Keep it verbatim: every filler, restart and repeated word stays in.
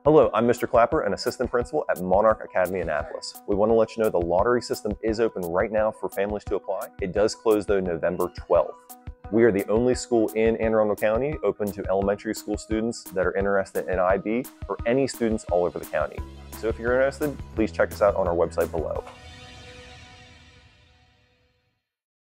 Hello, I'm Mister Clapper, an assistant principal at Monarch Academy Annapolis. We want to let you know the lottery system is open right now for families to apply. It does close though November twelfth. We are the only school in Anne Arundel County open to elementary school students that are interested in I B for any students all over the county. So if you're interested, please check us out on our website below.